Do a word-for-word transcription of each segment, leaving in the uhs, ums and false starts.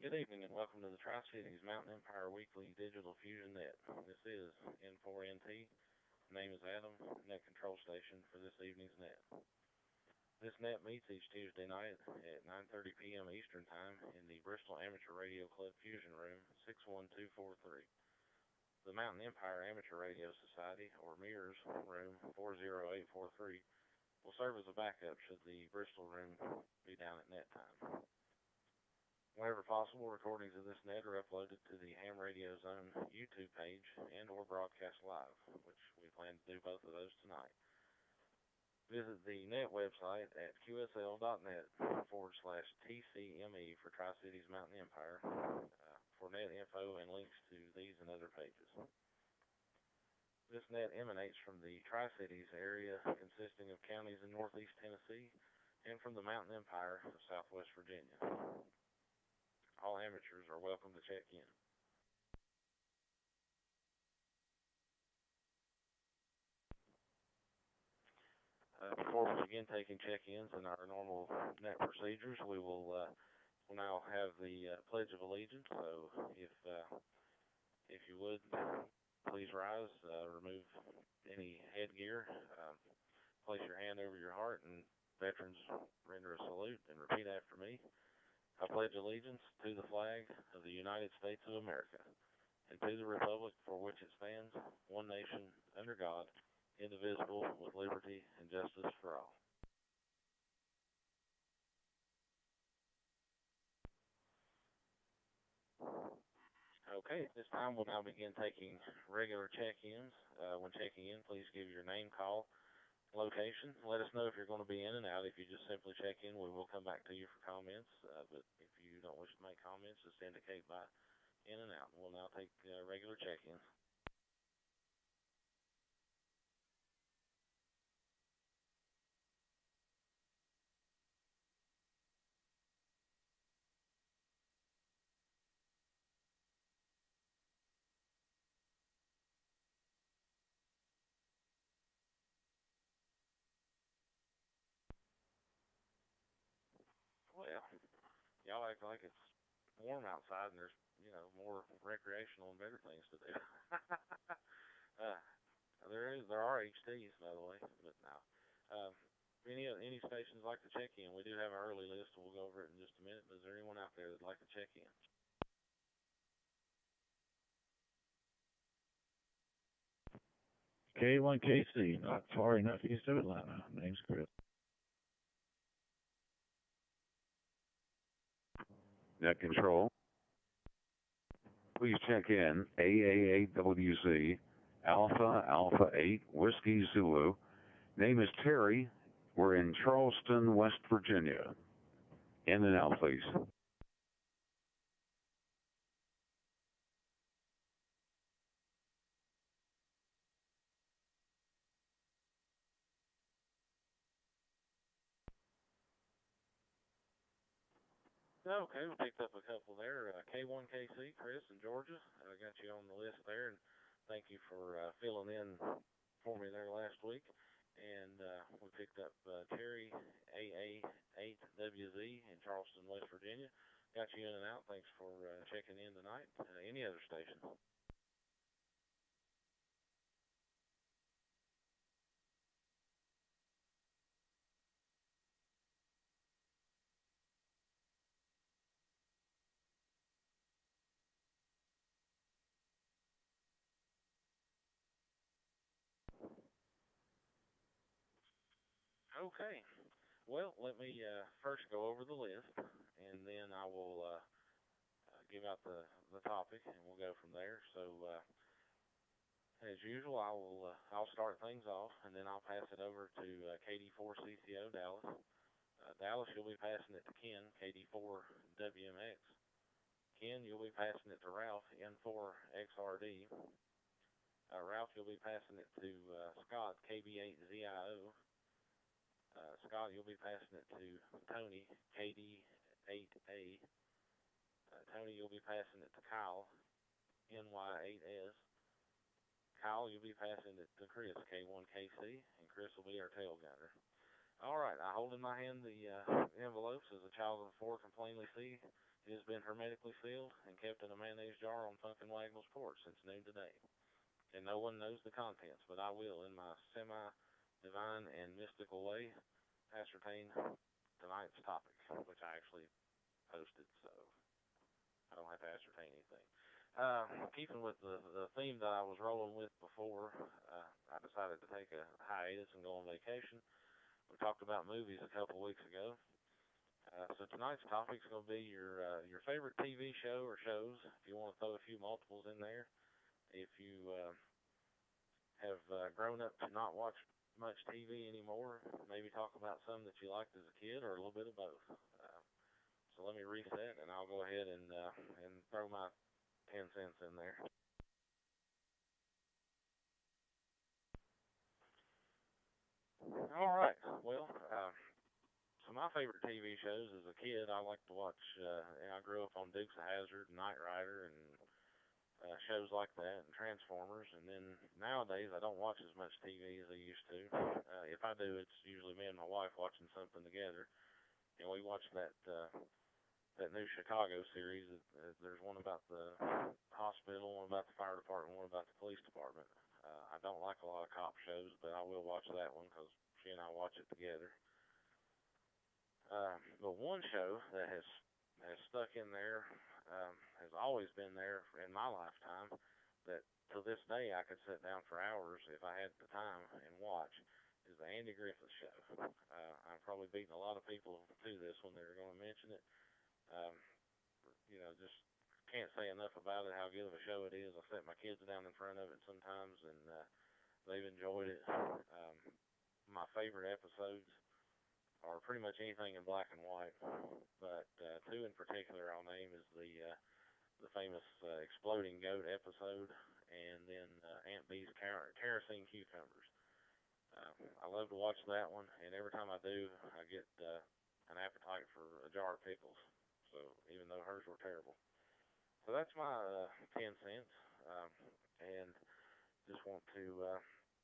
Good evening and welcome to the Tri-Cities Mountain Empire Weekly Digital Fusion Net. This is N four N T. My name is Adam, Net Control Station for this evening's net. This net meets each Tuesday night at nine thirty p m Eastern Time in the Bristol Amateur Radio Club Fusion Room, six one two four three. The Mountain Empire Amateur Radio Society, or MIRS, room four zero eight four three, will serve as a backup should the Bristol room be down at net time. Whenever possible, recordings of this net are uploaded to the Ham Radio Zone YouTube page and or broadcast live, which we plan to do both of those tonight. Visit the net website at qsl.net forward slash TCME for Tri-Cities Mountain Empire uh, for net info and links to these and other pages. This net emanates from the Tri-Cities area consisting of counties in northeast Tennessee and from the Mountain Empire of southwest Virginia. All amateurs are welcome to check in. Uh, before we begin taking check-ins and our normal net procedures, we will uh, will now have the uh, Pledge of Allegiance. So, if uh, if you would, please rise, uh, remove any headgear, um, place your hand over your heart, and veterans render a salute and repeat after me. I pledge allegiance to the flag of the United States of America and to the republic for which it stands, one nation, under God, indivisible, with liberty and justice for all. Okay, at this time we'll now begin taking regular check-ins. Uh, when checking in, please give your name, call, location. Let us know if you're going to be in and out. If you just simply check in, we will come back to you for comments. Uh, but if you don't wish to make comments, just indicate by in and out. We'll now take uh, regular check-ins. Well, y'all act like it's warm outside and there's, you know, more recreational and better things to do. uh, there is, there are H Ts, by the way, but no. Um, any any stations like to check in? We do have our early list. We'll go over it in just a minute. But is there anyone out there that'd like to check in? K one K C, not far enough east of Atlanta. Name's Chris. Net control. Please check in A A A W Z Alpha Alpha eight Whiskey Zulu. Name is Terry. We're in Charleston, West Virginia. In and out, please. Okay, we picked up a couple there. Uh, K one K C, Chris in Georgia. I got you on the list there, and thank you for uh, filling in for me there last week. And uh, we picked up uh, Terry A A eight W Z in Charleston, West Virginia. Got you in and out. Thanks for uh, checking in tonight. Uh, any other station? Okay. Well, let me uh, first go over the list, and then I will uh, uh, give out the, the topic, and we'll go from there. So, uh, as usual, I will uh, I'll start things off, and then I'll pass it over to uh, K D four C C O Dallas. Uh, Dallas, you'll be passing it to Ken, K D four W M X. Ken, you'll be passing it to Ralph, N four X R D. Uh, Ralph, you'll be passing it to uh, Scott, K B eight Z I O. Uh, Scott, you'll be passing it to Tony, K D eight A. Uh, Tony, you'll be passing it to Kyle, N Y eight S. Kyle, you'll be passing it to Chris, K one K C, and Chris will be our tail gunner. All right, I hold in my hand the uh, envelopes as a child of the four can plainly see. It has been hermetically sealed and kept in a mayonnaise jar on Funkin' Wagnall's porch since noon today. And no one knows the contents, but I will, in my semi-divine and mystical way, ascertain tonight's topic, which I actually posted, so I don't have to ascertain anything. Uh, keeping with the, the theme that I was rolling with before, uh, I decided to take a hiatus and go on vacation. We talked about movies a couple weeks ago. Uh, so tonight's topic is going to be your uh, your favorite T V show or shows, if you want to throw a few multiples in there. If you uh, have uh, grown up to not watch much T V anymore, maybe talk about some that you liked as a kid or a little bit of both. Uh, so let me reset, and I'll go ahead and uh, and throw my ten cents in there. All right. Well, uh, so my favorite T V shows as a kid, I like to watch. Uh, I grew up on Dukes of Hazzard, Knight Rider, and uh, shows like that, and Transformers. And then nowadays, I don't watch as much T V as I used to. Uh, if I do, it's usually me and my wife watching something together. And we watch that uh, that new Chicago series. Uh, there's one about the hospital, one about the fire department, one about the police department. Uh, I don't like a lot of cop shows, but I will watch that one because she and I watch it together. Uh, but one show that has has stuck in there, um, has always been there in my lifetime, that to this day I could sit down for hours if I had the time and watch, is the Andy Griffith Show. Uh, I'm probably beating a lot of people to this when they're going to mention it. Um, you know, just can't say enough about it, how good of a show it is. I set my kids down in front of it sometimes, and uh, they've enjoyed it. Um, my favorite episodes are pretty much anything in black and white, but uh, two in particular I'll name is the uh, the famous uh, Exploding Goat episode, and then uh, Aunt Bee's car- kerosene cucumbers. Uh, I love to watch that one, and every time I do, I get uh, an appetite for a jar of pickles. So even though hers were terrible, so that's my uh, ten cents, um, and just want to uh,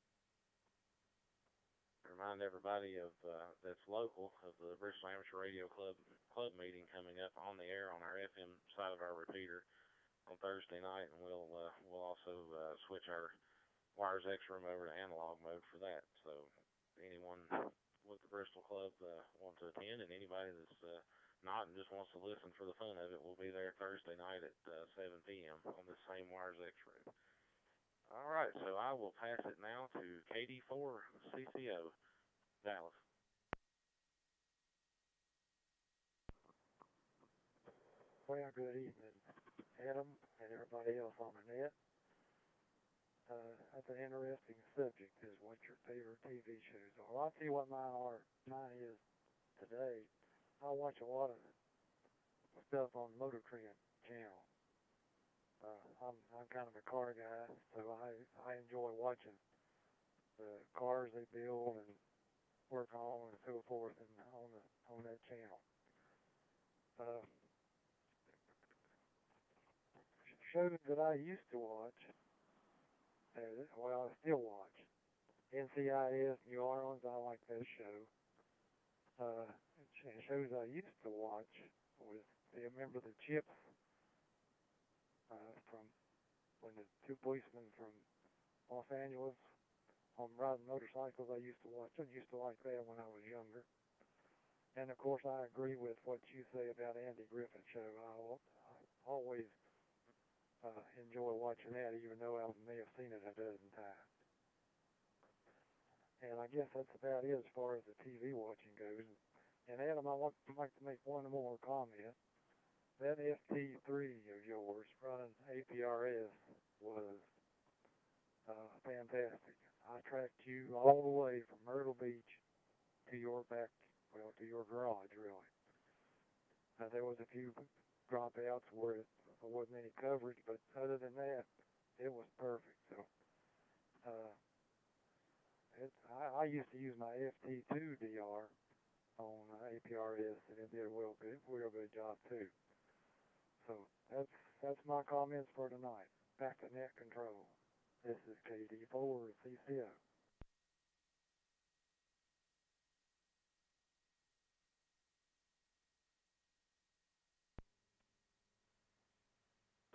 remind everybody of uh, that's local of the Bristol Amateur Radio Club club meeting coming up on the air on our F M side of our repeater on Thursday night, and we'll uh, we'll also uh, switch our Wires X room over to analog mode for that. So anyone with the Bristol Club uh, want to attend, and anybody that's uh, not and just wants to listen for the fun of it, we'll be there Thursday night at uh, seven p.m. on the same Wires X room. All right, so I will pass it now to K D four C C O, Dallas. Well, good evening, Adam and everybody else on the net. Uh, that's an interesting subject, is what your favorite T V shows are. Well, I'll tell you what mine are. Mine is today. I watch a lot of stuff on Motor Trend channel. Uh, I'm I'm kind of a car guy, so I I enjoy watching the cars they build and work on and so forth, and on the on that channel. Uh, shows that I used to watch, uh, well, I still watch. N C I S New Orleans, I like that show. Uh, shows I used to watch was, do you remember the Chips? Uh, from when the two policemen from Los Angeles on riding motorcycles, I used to watch. I used to like that when I was younger. And of course, I agree with what you say about Andy Griffith show. I, I always uh, enjoy watching that, even though I may have seen it a dozen times. And I guess that's about it as far as the T V watching goes. And Adam, I want to like to make one more comment. That F T three of yours running A P R S was uh, fantastic. I tracked you all the way from Myrtle Beach to your back, well, to your garage, really. Uh, there was a few dropouts where there wasn't any coverage, but other than that, it was perfect. So, uh, it, I, I used to use my F T two D R on uh, A P R S, and it did a real good, real good job too. So that's that's my comments for tonight. Back to net control. This is K D four C C O.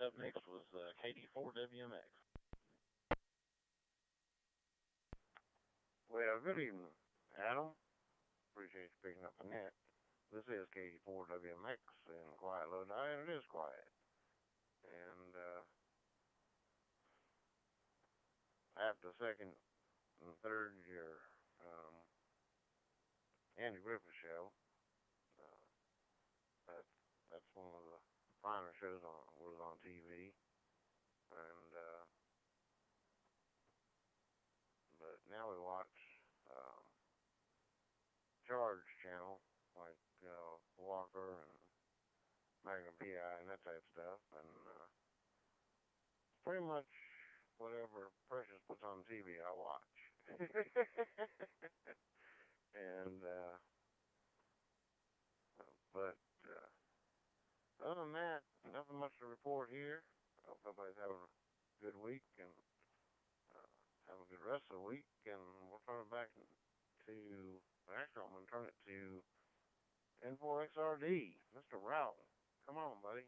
Up next was uh, K D four W M X. Well, good evening, Adam. Appreciate you picking up the net. This is K D four W M X in Quiet Lodi, and it is quiet. And uh, after the second and third year um, Andy Griffith show, uh, that, that's one of the finer shows on was on T V. And uh, but now we watch um, Charge channel like uh, Walker and Magnum P I and that type of stuff, and uh, pretty much whatever Precious puts on T V, I watch. and uh, but uh, other than that, nothing much to report here. I hope everybody's having a good week and uh, have a good rest of the week. And we'll turn it back to actually, I'm going to turn it to N four X R D, Mister Rowell. Come on, buddy.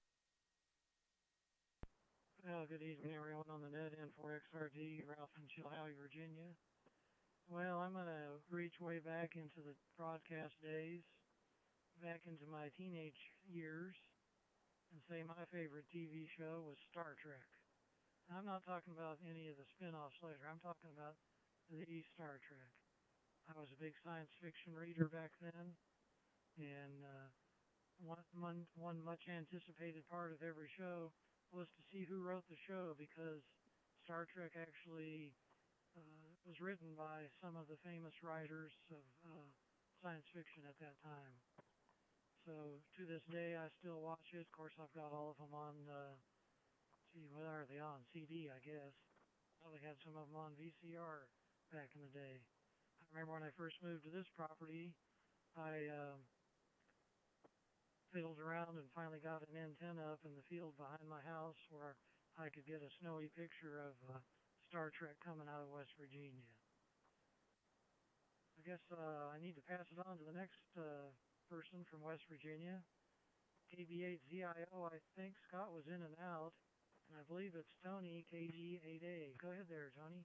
Well, good evening, everyone on the net, N four X R D, Ralph in Chilhowie, Virginia. Well, I'm going to reach way back into the broadcast days, back into my teenage years, and say my favorite T V show was Star Trek. And I'm not talking about any of the spin-offs later. I'm talking about the Star Trek. I was a big science fiction reader back then, and uh, one, one, one much anticipated part of every show was to see who wrote the show, because Star Trek actually uh, was written by some of the famous writers of uh, science fiction at that time. So to this day, I still watch it. Of course, I've got all of them on, uh, gee, what are they on? C D, I guess. Well, they had some of them on V C R back in the day. I remember when I first moved to this property, I uh, fiddled around and finally got an antenna up in the field behind my house where I could get a snowy picture of uh, Star Trek coming out of West Virginia. I guess uh, I need to pass it on to the next uh, person from West Virginia. K B eight Z I O, I think Scott was in and out, and I believe it's Tony, K G eight A. Go ahead there, Tony.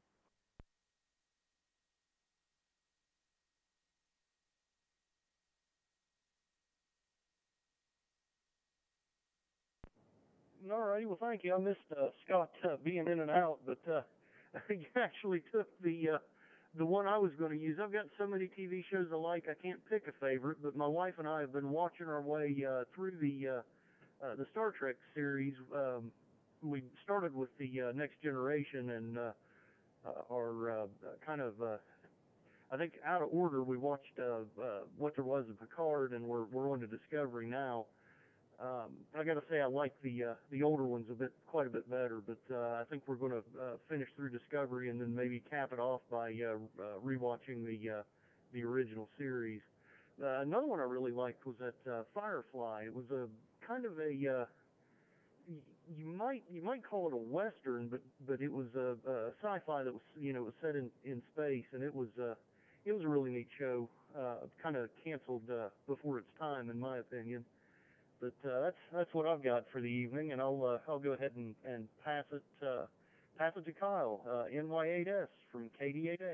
All righty, well, thank you. I missed uh, Scott uh, being in and out, but uh, you actually took the uh, the one I was going to use. I've got so many T V shows I like, I can't pick a favorite, but my wife and I have been watching our way uh, through the uh, uh, the Star Trek series. Um, we started with the uh, Next Generation, and uh, uh, our uh, kind of, uh, I think, out of order, we watched uh, uh, What There Was of Picard, and we're we're on to Discovery now. Um, I got to say, I like the uh, the older ones a bit, quite a bit better. But uh, I think we're going to uh, finish through Discovery and then maybe cap it off by uh, uh, rewatching the uh, the original series. Uh, another one I really liked was that uh, Firefly. It was a kind of a uh, y- you might you might call it a western, but but it was a, a sci-fi that was you know was set in, in space, and it was uh, it was a really neat show. Uh, kind of canceled uh, before its time, in my opinion. But uh, that's that's what I've got for the evening, and I'll uh, I'll go ahead and, and pass it uh, pass it to Kyle, uh, N Y eight S from K D eight A.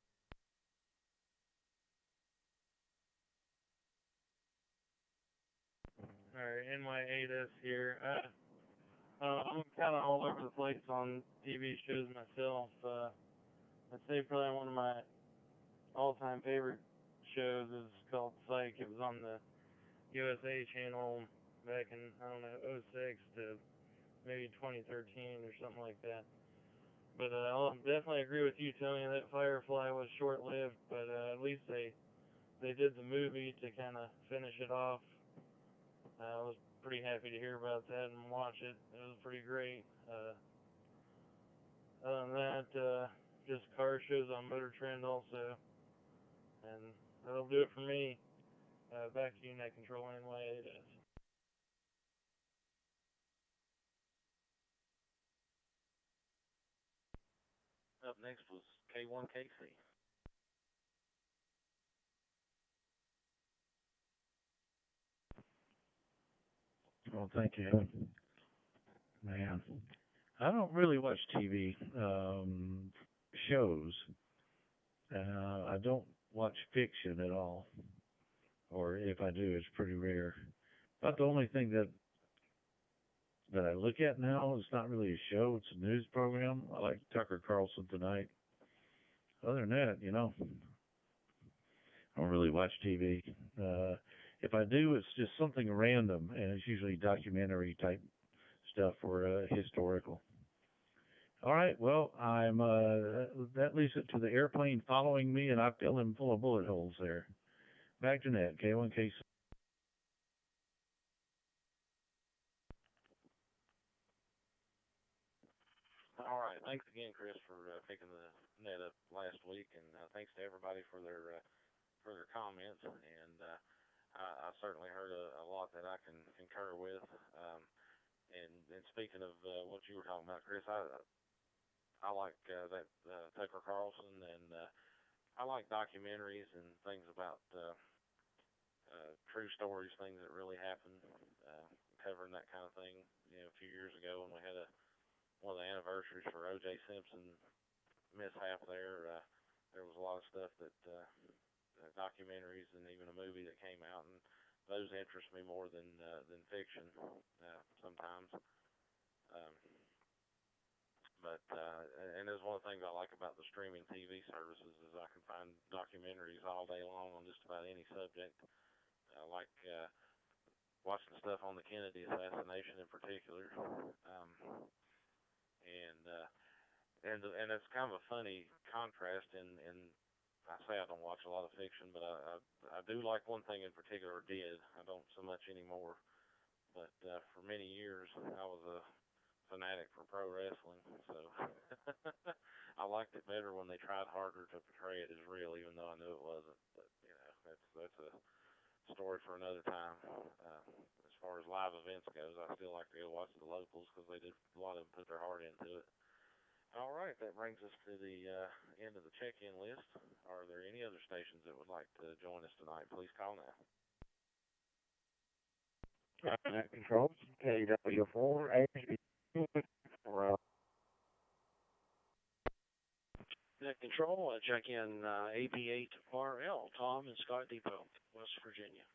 Alright, N Y eight S here. Uh, uh, I'm kind of all over the place on T V shows myself. Uh, I'd say probably one of my all-time favorite shows is called Psych. It was on the U S A channel back in, I don't know, oh six to maybe twenty thirteen or something like that. But uh, I'll definitely agree with you, Tony, that Firefly was short-lived, but uh, at least they they did the movie to kind of finish it off. Uh, I was pretty happy to hear about that and watch it. It was pretty great. Uh, other than that, uh, just car shows on Motor Trend also. And that'll do it for me. Uh, back to you, Net Control N Y eight S. Up next was K one K C. Well, thank you. Man, I don't really watch T V um, shows. Uh, I don't watch fiction at all, or if I do, it's pretty rare. About the only thing that that I look at now is not really a show; it's a news program. I like Tucker Carlson Tonight. Other than that, you know, I don't really watch T V. Uh, if I do, it's just something random, and it's usually documentary type stuff or uh, historical. All right, well, I'm uh, that leads it to the airplane following me, and I fill him full of bullet holes there. Back to net, K one K. All right. Thanks again, Chris, for uh, picking the net up last week, and uh, thanks to everybody for their uh, for their comments. And uh, I, I certainly heard a, a lot that I can concur with. Um, and, and speaking of uh, what you were talking about, Chris, I I like uh, that uh, Tucker Carlson, and uh, I like documentaries and things about uh, uh, true stories, things that really happened, uh, covering that kind of thing. You know, a few years ago when we had a one of the anniversaries for O J Simpson mishap there. Uh, there was a lot of stuff that uh, uh, documentaries and even a movie that came out, and those interest me more than uh, than fiction uh, sometimes. Um, but uh, and there's one of the things I like about the streaming T V services is I can find documentaries all day long on just about any subject. I like uh, watching stuff on the Kennedy assassination in particular, um, and uh, and and it's kind of a funny contrast in in I say I don't watch a lot of fiction, but I I, I do like one thing in particular. Did I don't so much anymore, but uh, for many years I was a fanatic for pro wrestling, so I liked it better when they tried harder to portray it as real, even though I knew it wasn't. But you know, that's that's a story for another time. Uh, as far as live events goes, I still like to go watch the locals because they did a lot of them put their heart into it. All right, that brings us to the uh, end of the check-in list. Are there any other stations that would like to join us tonight? Please call now. Net controls, K W four A G. Net control, uh, check in uh, A B eight R L, Tom in Scott Depot, West Virginia.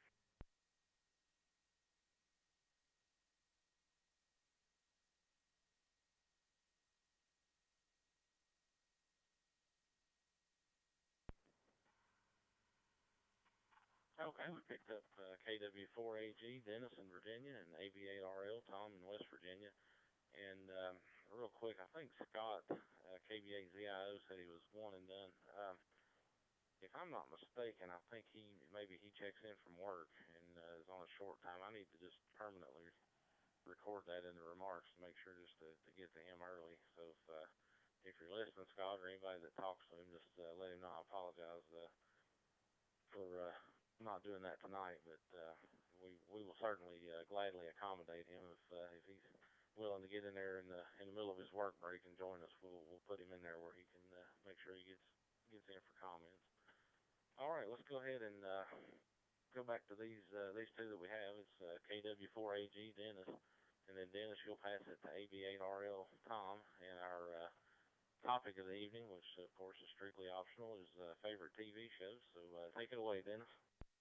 Okay, we picked up uh, K W four A G, Dennis in Virginia, and A B eight R L, Tom in West Virginia. And um, real quick, I think Scott, uh, K B eight Z I O, said he was one and done. Um, if I'm not mistaken, I think he maybe he checks in from work and uh, is on a short time. I need to just permanently record that in the remarks to make sure just to, to get to him early. So if uh, if you're listening, Scott, or anybody that talks to him, just uh, let him know I apologize uh, for uh, not doing that tonight. But uh, we we will certainly uh, gladly accommodate him if uh, if he's willing to get in there in the in the middle of his work break and join us. We'll we'll put him in there where he can uh, make sure he gets gets in for comments. All right, let's go ahead and uh, go back to these uh, these two that we have. It's uh, K W four A G Dennis, and then Dennis, you'll pass it to A B eight R L Tom. And our uh, topic of the evening, which of course is strictly optional, is uh, favorite T V shows. So uh, take it away, Dennis.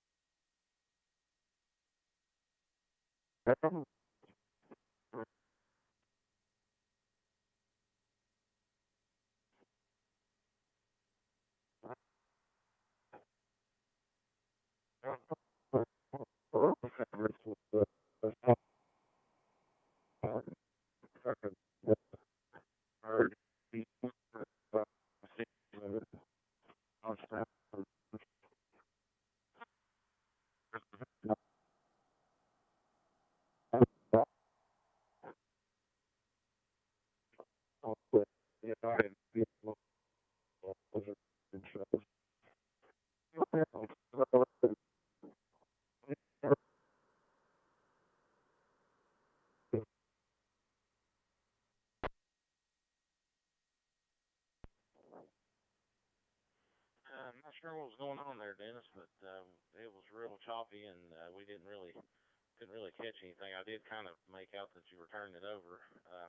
Uh, I'm not sure what was going on there, Dennis, but uh, it was real choppy, and uh, we didn't really couldn't really catch anything. I did kind of make out that you were turning it over. Uh,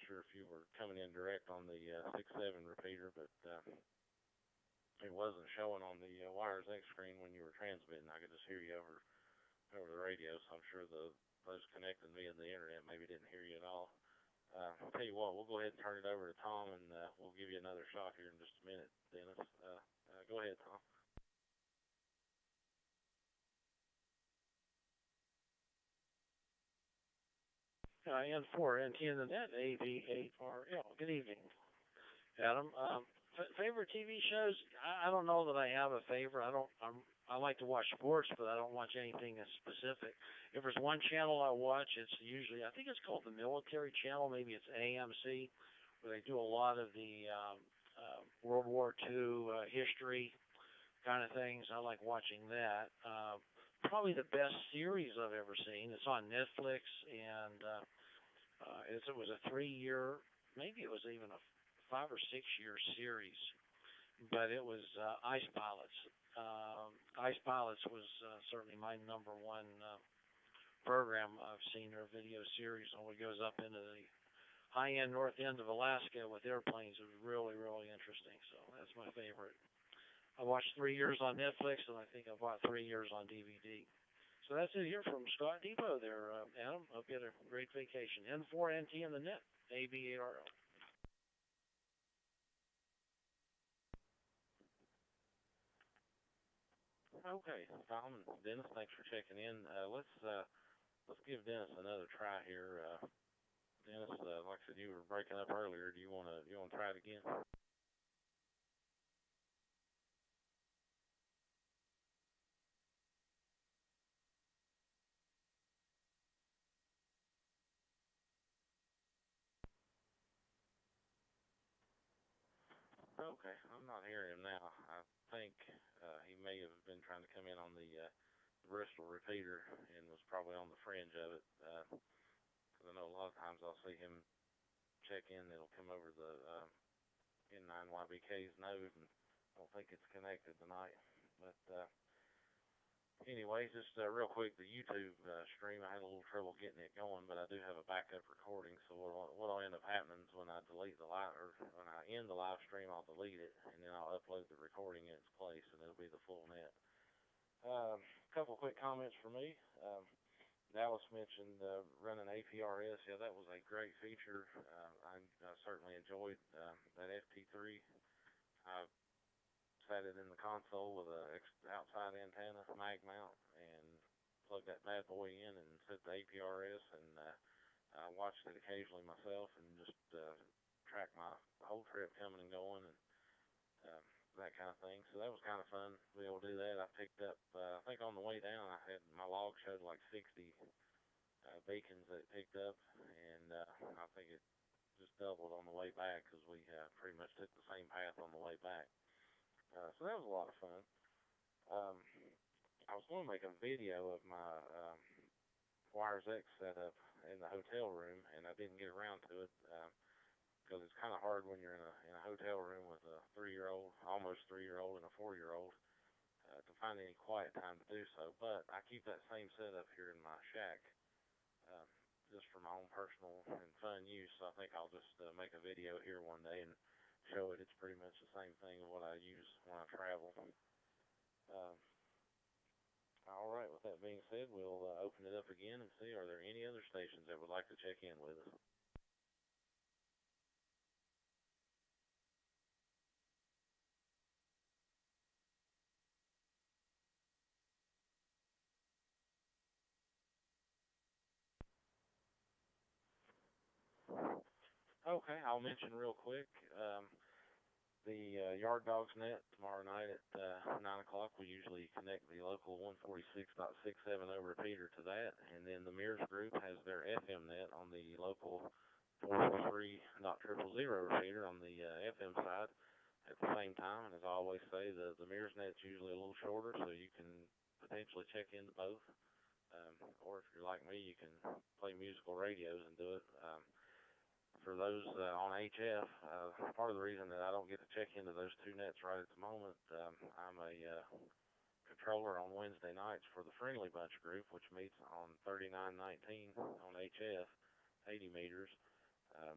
sure if you were coming in direct on the uh, six seven repeater, but uh, it wasn't showing on the uh, Wires X screen when you were transmitting. I could just hear you over over the radio, so I'm sure the those connecting via the internet maybe didn't hear you at all. Uh, I'll tell you what, we'll go ahead and turn it over to Tom, and uh, we'll give you another shot here in just a minute, Dennis. Uh, uh, go ahead, Tom. Uh, N four N T in the net, A V eight R L. Good evening, Adam. Um, f- favorite T V shows? I, I don't know that I have a favorite. I don't. I'm, I like to watch sports, but I don't watch anything that's specific. If there's one channel I watch, it's usually, I think it's called the Military Channel. Maybe it's A M C, where they do a lot of the um, uh, World War Two uh, history kind of things. I like watching that. Uh, probably the best series I've ever seen. It's on Netflix, and uh, uh, it's, it was a three-year, maybe it was even a five or six-year series, but it was uh, Ice Pilots. Um, Ice Pilots was uh, certainly my number one uh, program I've seen, or video series, and it goes up into the high-end north end of Alaska with airplanes. It was really, really interesting, so that's my favorite. I watched three years on Netflix, and I think I bought three years on D V D. So that's it here from Scott Depot there, uh, Adam. Hope you had a great vacation. N four N T in the net, A V eight R L. Okay, Tom and Dennis, thanks for checking in. Uh, let's uh, let's give Dennis another try here. Uh, Dennis, uh, like I said, you were breaking up earlier. Do you want to you want to try it again? Okay, I'm not hearing him now. I think uh, he may have been trying to come in on the uh, Bristol repeater and was probably on the fringe of it. Because uh, I know a lot of times I'll see him check in, it'll come over the uh, N nine Y B K's node, and I don't think it's connected tonight. But uh, anyway, just uh, real quick, the YouTube uh, stream, I had a little trouble getting it going, but I do have a backup recording. So what what'll end up happening is when I delete the live, or when I end the live stream, I'll delete it, and then I'll upload the recording in its place, and it'll be the full net. A um, couple quick comments for me. Um, Dallas mentioned uh, running A P R S. Yeah, that was a great feature. Uh, I, I certainly enjoyed uh, that F T three. I sat it in the console with a ex- outside antenna mag mount and plugged that bad boy in and set the A P R S, and uh, I watched it occasionally myself and just uh, tracked my whole trip coming and going, and um, that kind of thing. So that was kind of fun to be able to do that. I picked up, uh, I think on the way down, I had my log showed like sixty uh, beacons that it picked up, and uh, I think it just doubled on the way back because we uh, pretty much took the same path on the way back. Uh, so that was a lot of fun. Um, I was going to make a video of my um, Wires X setup in the hotel room, and I didn't get around to it because uh, it's kind of hard when you're in a in a hotel room with a three-year-old, almost three-year-old, and a four-year-old uh, to find any quiet time to do so. But I keep that same setup here in my shack um, just for my own personal and fun use. So I think I'll just uh, make a video here one day and show it. It's pretty much the same thing of what I use when I travel. Um, all right, with that being said, we'll uh, open it up again and see, are there any other stations that would like to check in with us? Okay, I'll mention real quick. Um, The uh, Yard Dogs Net tomorrow night at uh, nine o'clock. We usually connect the local one forty-six point six seven zero repeater to that. And then the Mears Group has their F M net on the local four four three point zero zero zero repeater on the uh, F M side at the same time. And as I always say, the, the Mears net's usually a little shorter, so you can potentially check into both. Um, or if you're like me, you can play musical radios and do it. Um, For those uh, on H F, uh, part of the reason that I don't get to check into those two nets right at the moment, um, I'm a uh, controller on Wednesday nights for the Friendly Bunch group, which meets on thirty-nine nineteen on H F, eighty meters. Um,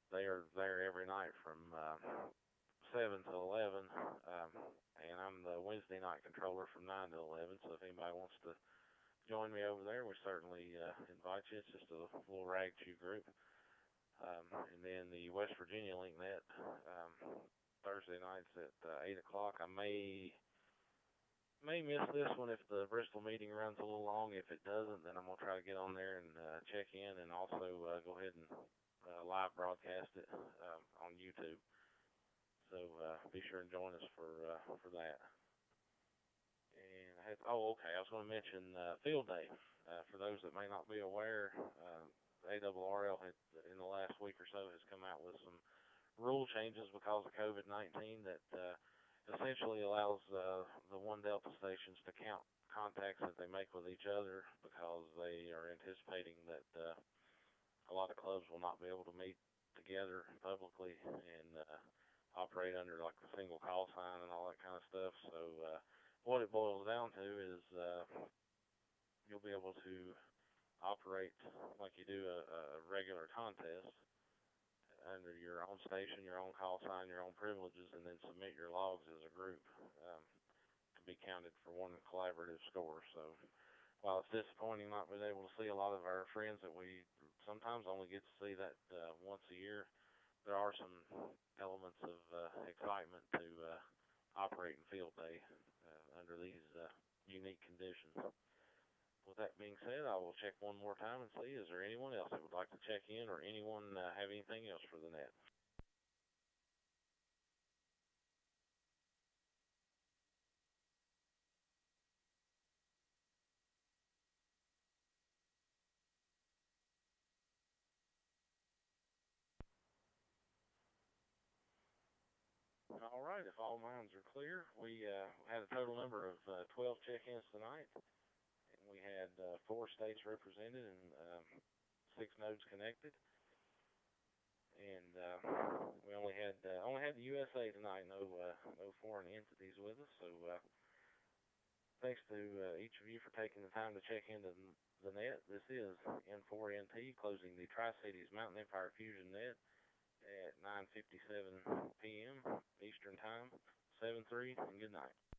they are there every night from uh, seven to eleven, um, and I'm the Wednesday night controller from nine to eleven. So if anybody wants to join me over there, we certainly uh, invite you. It's just a little rag chew group. Um, and then the West Virginia Link Net, um, Thursday nights at uh, eight o'clock. I may may miss this one if the Bristol meeting runs a little long. If it doesn't, then I'm going to try to get on there and uh, check in, and also uh, go ahead and uh, live broadcast it um, on YouTube. So uh, be sure and join us for uh, for that. And I had, oh, okay, I was going to mention uh, Field Day. Uh, for those that may not be aware, uh, A R R L had, in the last week or so, has come out with some rule changes because of COVID nineteen that uh, essentially allows uh, the One Delta stations to count contacts that they make with each other, because they are anticipating that uh, a lot of clubs will not be able to meet together publicly and uh, operate under like a single call sign and all that kind of stuff. So uh, what it boils down to is uh, you'll be able to operate like you do a, a regular contest under your own station, your own call sign, your own privileges, and then submit your logs as a group um, to be counted for one collaborative score. So while it's disappointing not being able to see a lot of our friends that we sometimes only get to see that uh, once a year, there are some elements of uh, excitement to uh, operate in Field Day uh, under these uh, unique conditions. With that being said, I will check one more time and see, is there anyone else that would like to check in, or anyone uh, have anything else for the net? All right, if all minds are clear, we uh, had a total number of uh, twelve check-ins tonight, and we had uh, four states represented and um, six nodes connected. And uh, we only had uh, only had the U S A tonight, no uh, no foreign entities with us. So uh, thanks to uh, each of you for taking the time to check into the net. This is N four N T closing the Tri-Cities Mountain Empire Fusion net at nine fifty-seven p m Eastern Time. seven three, and good night.